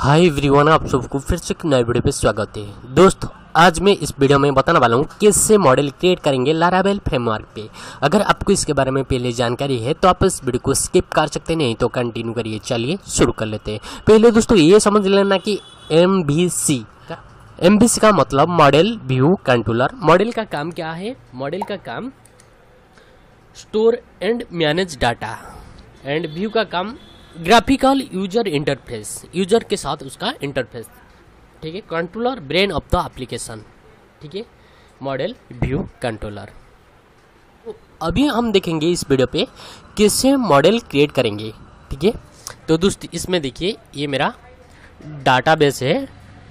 Hi everyone, आप सबको फिर से एक नए वीडियो पे स्वागत है। दोस्तों, आज मैं इस वीडियो में बताने वाला हूँ कैसे मॉडल क्रिएट करेंगे लारावेल फ्रेमवर्क पे। अगर आपको इसके बारे में पहले जानकारी है तो आप इस वीडियो को स्किप कर सकते हैं, नहीं तो कंटिन्यू करिए। चलिए शुरू कर लेते हैं। पहले दोस्तों ये समझ लेना कि MVC का मतलब मॉडल व्यू कंट्रोलर। मॉडल का काम क्या है? मॉडल का काम store and manage data, and view का काम ग्राफिकल यूजर इंटरफेस, यूजर के साथ उसका इंटरफेस। ठीक है, controller brain of the application. ठीक है, मॉडल व्यू कंट्रोलर। तो अभी हम देखेंगे इस वीडियो पे कैसे मॉडल क्रिएट करेंगे। ठीक है, तो दोस्त इसमें देखिए ये मेरा डाटाबेस है,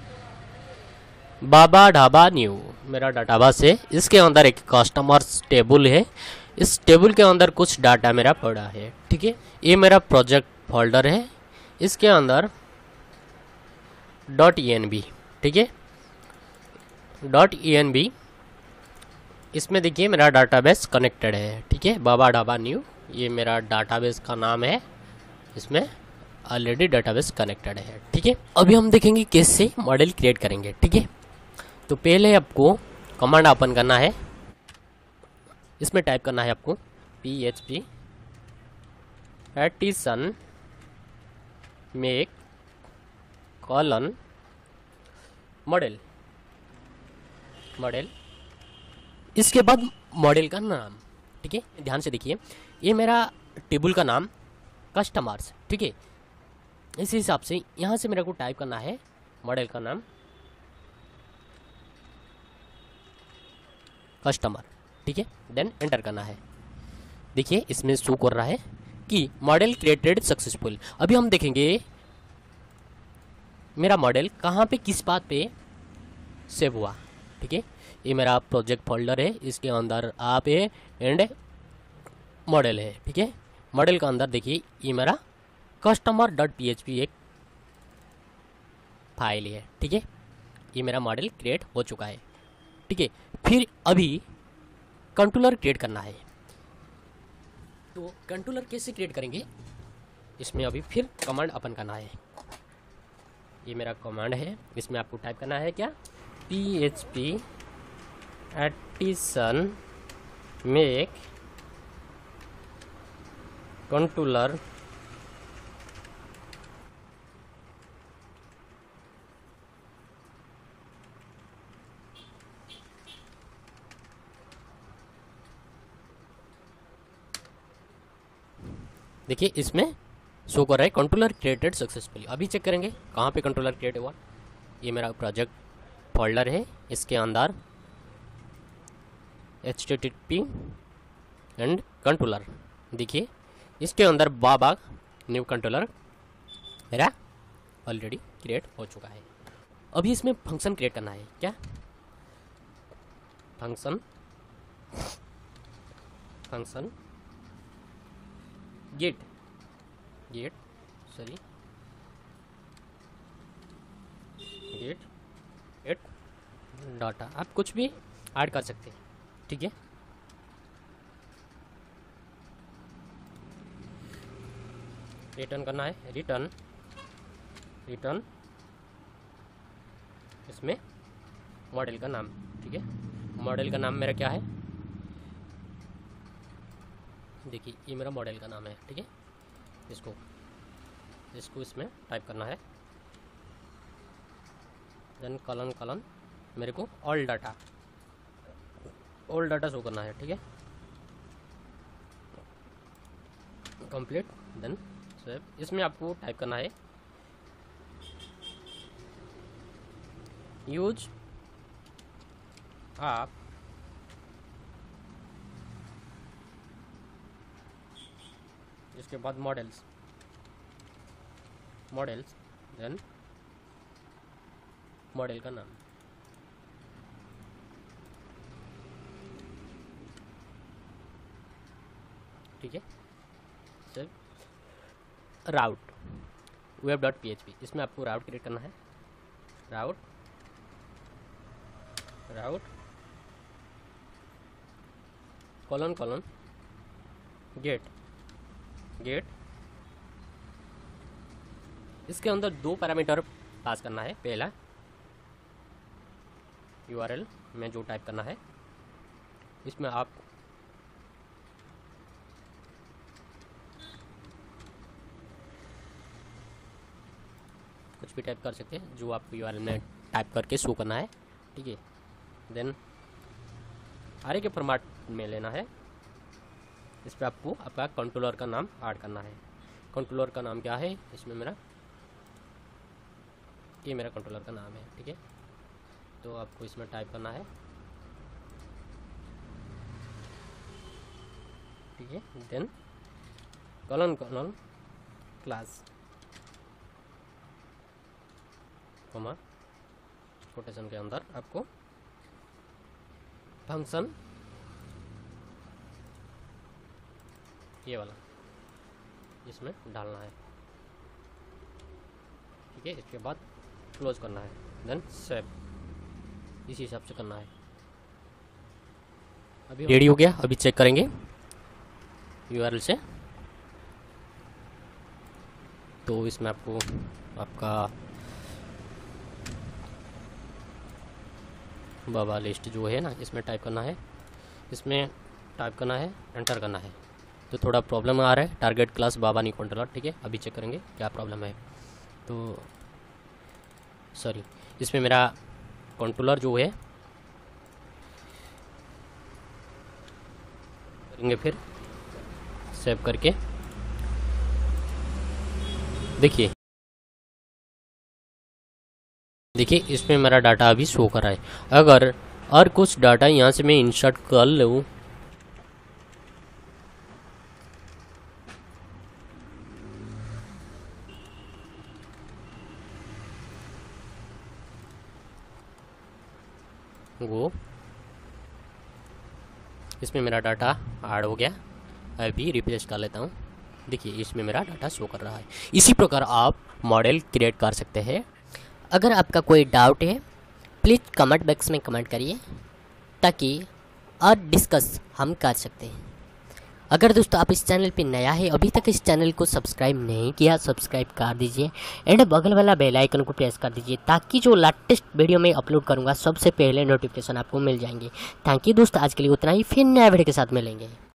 बाबा ढाबा न्यू मेरा डाटाबेस है। इसके अंदर एक कस्टमर्स टेबल है, इस टेबल के अंदर कुछ डाटा मेरा पड़ा है। ठीक है, ये मेरा प्रोजेक्ट फोल्डर है, इसके अंदर .env। ठीक है, .env इसमें देखिए मेरा डाटाबेस कनेक्टेड है। ठीक है, बाबा ढाबा न्यू ये मेरा डाटाबेस का नाम है, इसमें ऑलरेडी डाटाबेस कनेक्टेड है। ठीक है, अभी हम देखेंगे कैसे मॉडल क्रिएट करेंगे। ठीक है, तो पहले आपको कमांड ओपन करना है, इसमें टाइप करना है आपको php artisan make colon model. इसके बाद मॉडल का नाम। ठीक है, ध्यान से देखिए ये मेरा टेबल का नाम कस्टमर्स। ठीक है, इस हिसाब से यहाँ से मेरे को टाइप करना है मॉडल का नाम कस्टमर। ठीक है, देन एंटर करना है। देखिए इसमें शो कर रहा है कि मॉडल क्रिएटेड सक्सेसफुल। अभी हम देखेंगे मेरा मॉडल कहाँ पे किस बात पे सेव हुआ। ठीक है, ये मेरा प्रोजेक्ट फोल्डर है, इसके अंदर आप है एंड मॉडल है। ठीक है, मॉडल का अंदर देखिए ये मेरा customer.php एक फाइल है। ठीक है, ये मेरा मॉडल क्रिएट हो चुका है। ठीक है, फिर अभी कंट्रोलर क्रिएट करना है। तो कंट्रोलर कैसे क्रिएट करेंगे, इसमें अभी फिर कमांड ओपन करना है। ये मेरा कमांड है, इसमें आपको टाइप करना है क्या, php एडिशन मेक कंट्रोलर देखिए इसमें शो कर रहा है कंट्रोलर क्रिएटेड सक्सेसफुली। अभी चेक करेंगे कहाँ पे कंट्रोलर क्रिएट हुआ। ये मेरा प्रोजेक्ट फोल्डर है, इसके अंदर http एंड कंट्रोलर देखिए, इसके अंदर बाबा न्यू कंट्रोलर मेरा ऑलरेडी क्रिएट हो चुका है। अभी इसमें फंक्शन क्रिएट करना है क्या, फंक्शन गेट एट डाटा, आप कुछ भी ऐड कर सकते हैं। ठीक है, रिटर्न करना है, रिटर्न इसमें मॉडल का नाम। ठीक है, मॉडल का नाम मेरा क्या है, देखिए ये मेरा मॉडल का नाम है। ठीक है, इसको इसमें टाइप करना है, देन कॉलन मेरे को ऑल डाटा शो करना है। ठीक है, कंप्लीट, देन सेव। इसमें आपको टाइप करना है यूज आप इसके बाद मॉडल्स देन मॉडल का नाम। ठीक है, सर राउट web.php, इसमें आपको राउट क्रिएट करना है, राउट कॉलन गेट इसके अंदर दो पैरामीटर पास करना है। पहला URL में जो टाइप करना है, इसमें आप कुछ भी टाइप कर सकते हैं जो आपको URL में टाइप करके शो करना है, ठीक है। देन आरे के फॉर्मेट में लेना है। इस पर आपको आपका कंट्रोलर का नाम ऐड करना है। कंट्रोलर का नाम क्या है, इसमें ये मेरा कंट्रोलर का नाम है, ठीक है। तो आपको इसमें टाइप करना है, ठीक है। Then colon class comma quotation के अंदर आपको फंक्शन, ये वाला इसमें डालना है, ठीक है। इसके बाद क्लोज करना है, देन सेव, इसी हिसाब से करना है। अभी रेडी हो गया। अभी चेक करेंगे URL से। तो इसमें आपको आपका बाबा लिस्ट जो है ना, इसमें टाइप करना है, इसमें टाइप करना है, एंटर करना है। तो थोड़ा प्रॉब्लम आ रहा है, टारगेट क्लास बाबा नहीं कंट्रोलर, ठीक है। अभी चेक करेंगे क्या प्रॉब्लम है। तो सॉरी, इसमें मेरा कंट्रोलर जो है करेंगे, फिर सेव करके देखिए इसमें मेरा डाटा अभी शो कर रहा है। अगर और कुछ डाटा यहाँ से मैं इंसर्ट कर लूँ, वो इसमें मेरा डाटा ऐड हो गया। अभी रिप्लेस कर लेता हूँ। देखिए इसमें मेरा डाटा शो कर रहा है। इसी प्रकार आप मॉडल क्रिएट कर सकते हैं। अगर आपका कोई डाउट है प्लीज़ कमेंट बॉक्स में कमेंट करिए, ताकि और डिस्कस हम कर सकते हैं। अगर दोस्तों आप इस चैनल पे नया है, अभी तक इस चैनल को सब्सक्राइब नहीं किया, सब्सक्राइब कर दीजिए एंड बगल वाला बेल आइकन को प्रेस कर दीजिए, ताकि जो लेटेस्ट वीडियो में अपलोड करूँगा सबसे पहले नोटिफिकेशन आपको मिल जाएंगे। थैंक यू दोस्तों, आज के लिए उतना ही, फिर नया वीडियो के साथ मिलेंगे।